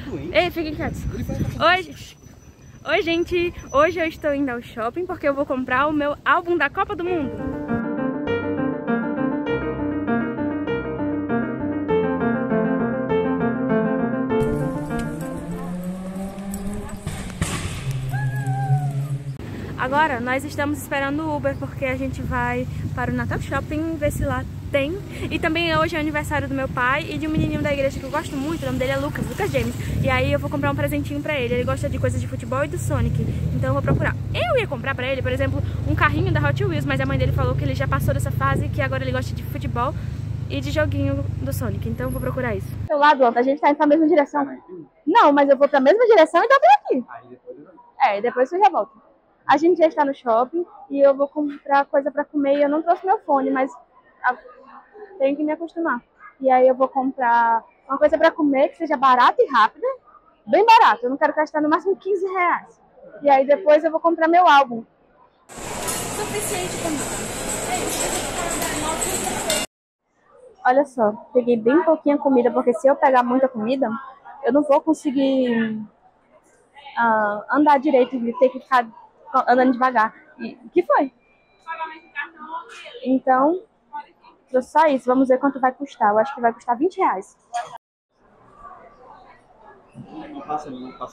Ei, fiquem quietos. Oi, gente. Hoje eu estou indo ao shopping porque eu vou comprar o meu álbum da Copa do Mundo. Agora nós estamos esperando o Uber porque a gente vai para o Natal Shopping ver se lá tem. E também hoje é aniversário do meu pai e de um menininho da igreja que eu gosto muito, o nome dele é Lucas James. E aí eu vou comprar um presentinho pra ele, ele gosta de coisas de futebol e do Sonic, então eu vou procurar. Eu ia comprar pra ele, por exemplo, um carrinho da Hot Wheels, mas a mãe dele falou que ele já passou dessa fase, que agora ele gosta de futebol e de joguinho do Sonic, então eu vou procurar isso. Seu lado, a gente tá indo pra mesma direção. Não, mas eu vou pra mesma direção e dá pra aqui. Depois você já volta. A gente já está no shopping e eu vou comprar coisa pra comer e eu não trouxe meu fone, mas tenho que me acostumar. E aí eu vou comprar uma coisa pra comer que seja barata e rápida, bem barato. Eu não quero gastar no máximo 15 reais. E aí depois eu vou comprar meu álbum. Suficiente pra mim. Olha só, peguei bem pouquinha comida, porque se eu pegar muita comida, eu não vou conseguir andar direito e ter que ficar andando devagar. E o que foi? Então, trouxe só isso. Vamos ver quanto vai custar. Eu acho que vai custar 20 reais. Não passa.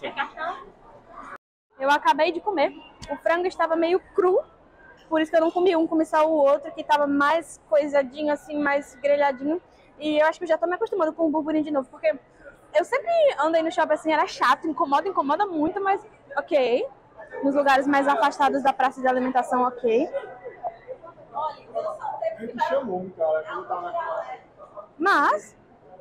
Eu acabei de comer. O frango estava meio cru, por isso que eu não comi um. Comi só o outro, que estava mais coisadinho, assim, mais grelhadinho. E eu acho que eu já tô me acostumando com o burburinho de novo, porque eu sempre andei no shopping assim, era chato, incomoda muito, mas ok. Nos lugares mais afastados da praça de alimentação, ok. Ele chamou um cara que ele tava na classe. Mas,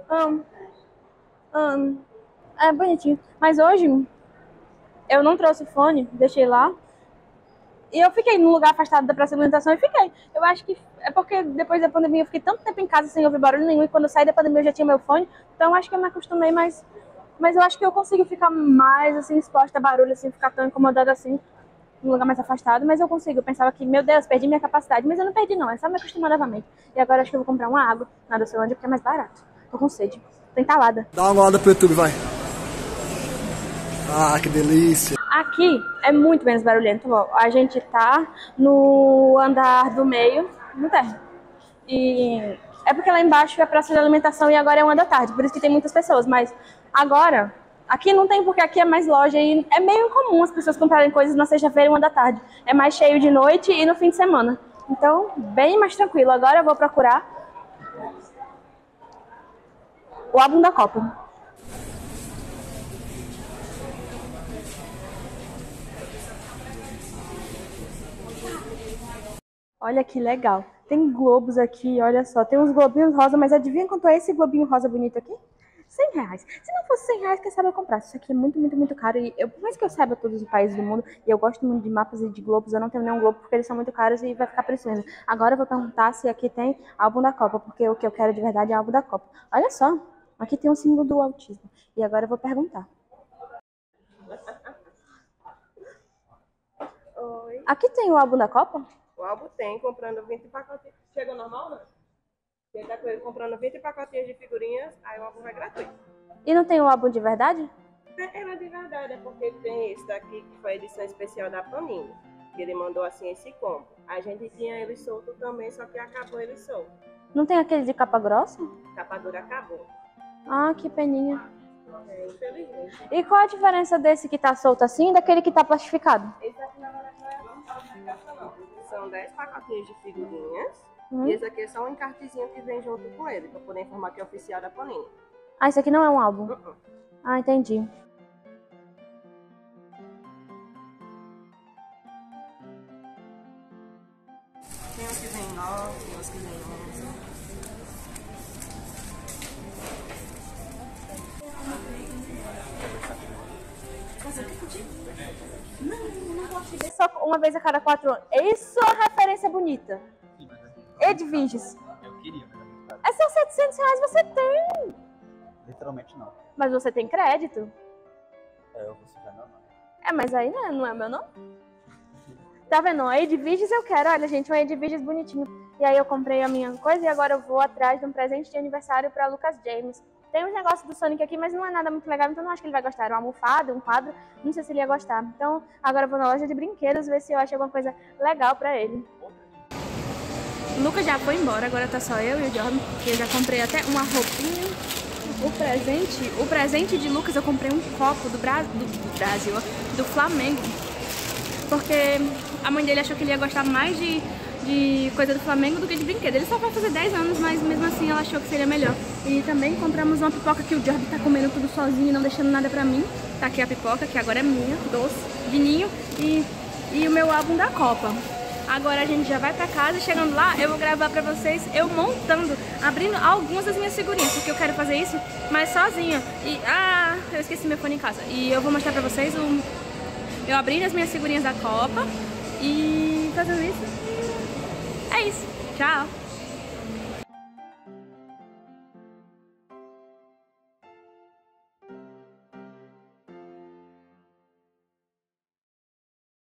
é bonitinho. Mas hoje, eu não trouxe fone, deixei lá. E eu fiquei num lugar afastado da praça de alimentação e fiquei. Eu acho que é porque depois da pandemia eu fiquei tanto tempo em casa sem ouvir barulho nenhum. E quando eu saí da pandemia eu já tinha meu fone. Então eu acho que eu me acostumei mais. Mas eu acho que eu consigo ficar mais, assim, exposta a barulho, assim, ficar tão incomodada assim, num lugar mais afastado. Mas eu consigo. Eu pensava que, meu Deus, perdi minha capacidade. Mas eu não perdi, não. É só me acostumar novamente. E agora acho que eu vou comprar uma água na Docelândia porque é mais barato. Tô com sede. Tô entalada. Dá uma olhada pro YouTube, vai. Ah, que delícia. Aqui é muito menos barulhento. Ó. A gente tá no andar do meio, no térreo. E é porque lá embaixo é a praça de alimentação e agora é 1 da tarde, por isso que tem muitas pessoas. Mas agora, aqui não tem, porque aqui é mais loja e é meio incomum as pessoas comprarem coisas na sexta-feira e 1 da tarde. É mais cheio de noite e no fim de semana. Então, bem mais tranquilo. Agora eu vou procurar o álbum da Copa. Olha que legal. Tem globos aqui, olha só. Tem uns globinhos rosa, mas adivinha quanto é esse globinho rosa bonito aqui? 100 reais. Se não fosse 100 reais, quem sabe eu comprasse. Isso aqui é muito, muito, muito caro. E por mais que eu saiba todos os países do mundo, e eu gosto muito de mapas e de globos, eu não tenho nenhum globo porque eles são muito caros e vai ficar precisando. Agora eu vou perguntar se aqui tem álbum da Copa, porque o que eu quero de verdade é álbum da Copa. Olha só, aqui tem um símbolo do autismo. E agora eu vou perguntar. Oi. Aqui tem o álbum da Copa? O álbum tem, comprando 20 pacotinhos. Chega normal, né? Quem tá com ele comprando 20 pacotinhos de figurinhas, aí o álbum vai gratuito. E não tem o álbum de verdade? É de verdade, é porque tem esse daqui que foi a edição especial da Panini. Que ele mandou assim esse combo. A gente tinha ele solto também, só que acabou ele solto. Não tem aquele de capa grossa? Capa dura acabou. Ah, que peninha. É, infelizmente. E qual a diferença desse que tá solto assim e daquele que tá plastificado? Esse aqui na verdade não é plastificação, não. São 10 pacotinhos de figurinhas. E esse aqui é só um encartezinho que vem junto com ele, pra poder informar que é oficial da Panini. Ah, isso aqui não é um álbum? Ah, entendi. Tem uns que vem 9, tem uns que vem 11. Não gosto de ver só uma vez a cada 4 anos. Isso é uma referência bonita. Edviges. Eu queria, mas é muito caro. É só 700 reais, você tem. Literalmente não. Mas você tem crédito. Eu vou sujar meu nome. É, mas aí não é meu nome. Tá vendo? A Edviges eu quero. Olha, gente, um Edviges bonitinho. E aí eu comprei a minha coisa e agora eu vou atrás de um presente de aniversário pra Lucas James. Tem uns negócios do Sonic aqui, mas não é nada muito legal, então não acho que ele vai gostar. Era uma almofada, um quadro, não sei se ele ia gostar. Então agora eu vou na loja de brinquedos ver se eu acho alguma coisa legal pra ele. O Lucas já foi embora, agora tá só eu e o Jordan, que eu já comprei até uma roupinha. O presente de Lucas, eu comprei um copo do Brasil, do Flamengo. Porque a mãe dele achou que ele ia gostar mais de coisa do Flamengo do que de brinquedo. Ele só vai fazer 10 anos, mas mesmo assim ela achou que seria melhor. E também compramos uma pipoca que o Jordan tá comendo tudo sozinho e não deixando nada pra mim. Tá aqui a pipoca, que agora é minha, doce, de ninho, e o meu álbum da Copa. Agora a gente já vai pra casa e chegando lá eu vou gravar pra vocês eu montando, abrindo algumas das minhas figurinhas, porque eu quero fazer isso, mas sozinha. E, eu esqueci meu fone em casa. E eu vou mostrar pra vocês eu abrindo as minhas figurinhas da Copa e fazendo isso. É isso. Tchau!